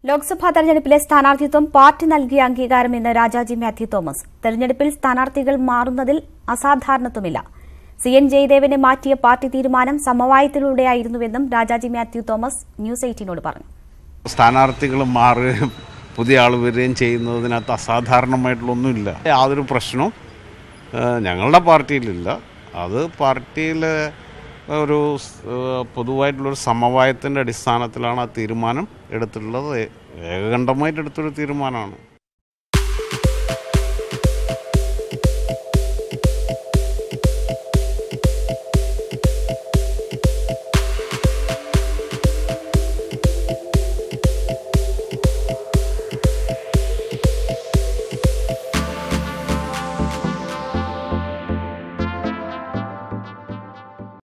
ലോക്സഭാ തെരഞ്ഞെടുപ്പിലെ സ്ഥാനാർത്ഥിത്വം പാർട്ടി നൽകിയ അംഗീകാരമെന്ന് രാജാജി മാത്യു തോമസ്. തെരഞ്ഞെടുപ്പിൽ സ്ഥാനാർത്ഥികൾ മാറുന്നതിൽ അസാധാരണത്വമില്ല. CN ജയദേവനെ മാറ്റിയ പാർട്ടി തീരുമാനം സമവായത്തിലൂടെയായിരുന്നുവെന്നും രാജാജി മാത്യു തോമസ് ന്യൂസ് 18നോട് പറഞ്ഞു. സ്ഥാനാർത്ഥികൾ മാറുകയും പുതിയ ആൾ വരികയും ചെയ്യുന്നതിനകത്ത് അസാധാരണമായിട്ടുള്ളൊന്നുമില്ല. യാതൊരു പ്രശ്നവും ഞങ്ങളുടെ പാർട്ടിയിലില്ല. അത് പാർട്ടിയിലെ ഒരു പൊതുവായിട്ടുള്ളൊരു സമവായത്തിൻ്റെ അടിസ്ഥാനത്തിലാണ് ആ തീരുമാനം എടുത്തിട്ടുള്ളത്. ഏകകണ്ഠമായിട്ട് എടുത്തൊരു തീരുമാനമാണ്.